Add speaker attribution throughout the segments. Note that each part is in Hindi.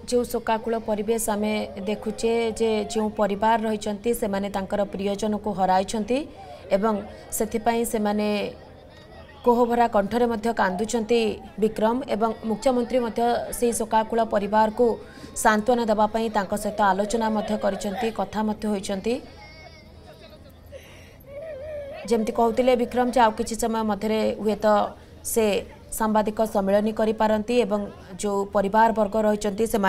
Speaker 1: जो शोकाकूल परिवेश आम देखुचे जे जो परिवार रही से प्रियजन को हराई एवं से माने कोहभरा कंठरे कांदुचंती विक्रम एवं मुख्यमंत्री से शोकाकूल परिवार को सांत्वना देवाई सहित आलोचना कथा होती जमती कहते विक्रम जे आउ किछि समय मध्य हुए तो से सांबादिक सम्मेलन करि पारंती एवं जो परिवार वर्ग रही से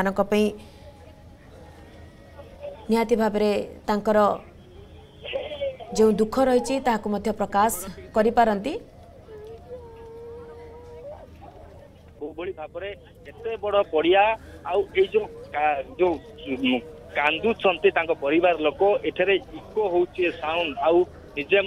Speaker 1: निहाती भाबरे तांकर जो दुख रही प्रकाश करि पारंती
Speaker 2: एते बड़ पड़िया जो कांदुचंती परिवार लोक एठरे इको होउची साउंड आउ निजे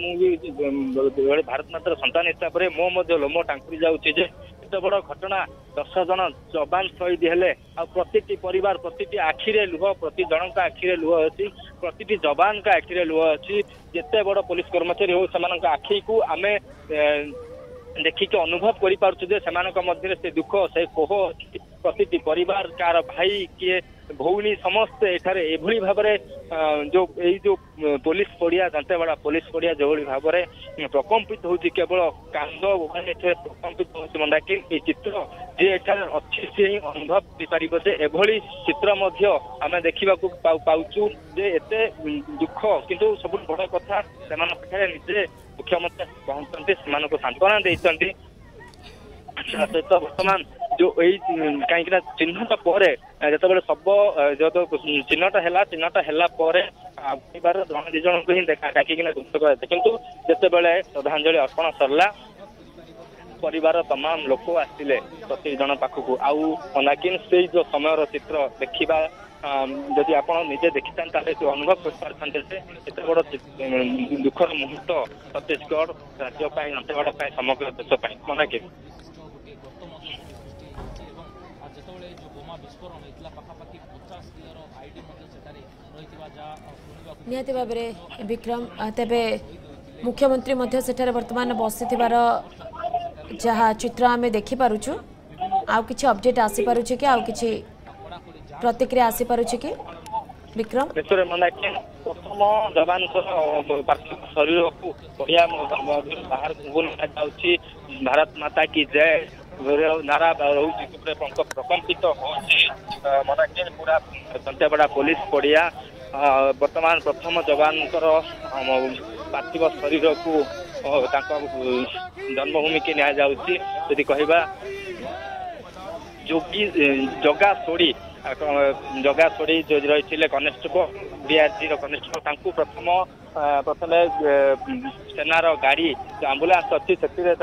Speaker 2: भारत मातर संतान हिसाब से मो लोम टांकुरी जाऊँगी जे एत बड़ घटना 10 जन जवान शहीद हेले प्रति परिवार प्रति आखिरे लुह प्रति जन आखिरे लुह अच्छी प्रति जवान का आखिरे लुह अच्छी जिते बड़ पुलिस कर्मचारी हो से आखि को आम देखिक अनुभव कर से दुख से कोह प्रति परिवार कार भाई किए भौणी समस्ते एठारे एभली भाबरे जो पुलिस पड़िया दंतेवाड़ा पुलिस पड़िया जो भाव में प्रकम्पित होती केवल कांद प्रकम्पित होती मंदाकिनी चित्र जे एठारे अच्छी से ही अनुभव पार जे एभली चित्र आम देखा पाचु जे एते दुख किंतु सब बड़ कथा से निजे मुख्यमंत्री पहुंचते से सांत्वना देते सहित बर्तमान जो कहीं चिन्हट पर जो सब जो चिन्हट है परिवार जन दि जन को ही डाकिना किंतु जिते श्रद्धांजलि अर्पण सरला परिवार तमाम लोक आसते प्रति जन पाखक आकिन से जो समय चित्र देखा जदि आप निजे देखी जो अनुभव कर एत बड़ दुखर मुहूर्त छत्तीसगढ़ राज्य दंतेवाड़ा समग्र देश मंदाकिन
Speaker 1: निहाती भाव विक्रम तेबे मुख्यमंत्री वर्तमान बसी जहाँ चित्र आम देखिपुँ आउ कि अपडेट आसी पारुछि कि आउ कि प्रतिक्रिया आसी पारुछि कि विक्रम
Speaker 2: प्रथम जवान शरीर को बाहर भारत माता की जय नारा रोचे प्रकम्पित होना पूरा दंतेवाड़ा पुलिस पड़िया वर्तमान प्रथम जवान पार्थिव शरीर को जन्मभूमि की नि जाऊँगी कहवा जोगी जगा सोड़ी जो रही कनेस्टेबल डीआरजी कनेस्टेबल प्रथम सेनार गाड़ी आंबुलांस अच्छी से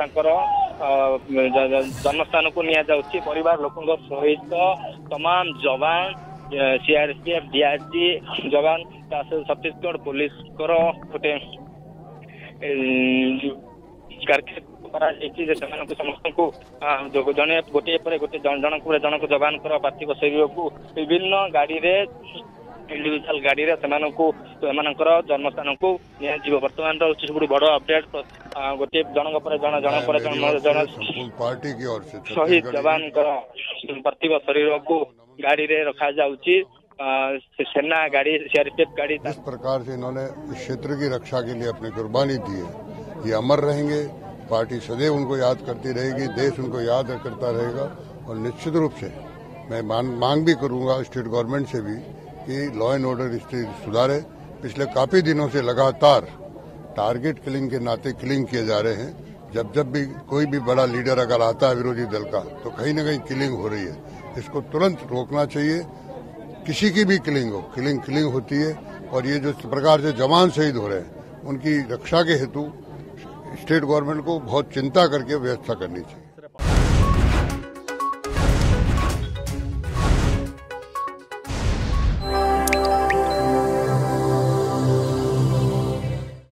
Speaker 2: जन्मस्थान को नि जाऊँगी परिवार लोकों सहित तमाम जवान सीआरपीएफ डीआरजी जवान छत्तीसगढ़ पुलिस गोटे समस्त को जड़े गोटे गोटे जन को जवान पार्थिव शरीर को विभिन्न गाड़ी इंडिविजुअल गाड़ी जन्मस्थान को वर्तमान रोचे सब बड़ अपडेट गोटे जन
Speaker 3: पार्टी की ओर से
Speaker 2: शहीद जवान पार्थिव शरीर को गाड़ी रे रखा जाउची सेना गाड़ी सीआरपीएफ गाड़ी
Speaker 3: जिस प्रकार से इन्होंने इस क्षेत्र की रक्षा के लिए अपनी कुर्बानी दी है ये अमर रहेंगे। पार्टी सदैव उनको याद करती रहेगी, देश उनको याद करता रहेगा और निश्चित रूप से मैं मांग भी करूंगा स्टेट गवर्नमेंट से भी कि लॉ एंड ऑर्डर स्थिति सुधारे। पिछले काफी दिनों से लगातार टारगेट किलिंग के नाते किलिंग किए जा रहे हैं। जब भी कोई भी बड़ा लीडर अगर आता है विरोधी दल का तो कहीं न कहीं किलिंग हो रही है, इसको तुरंत रोकना चाहिए। किसी की भी किलिंग हो, किलिंग होती है और ये जो प्रकार से जवान शहीद हो रहे हैं उनकी रक्षा के हेतु स्टेट गवर्नमेंट को बहुत चिंता करके व्यवस्था करनी चाहिए।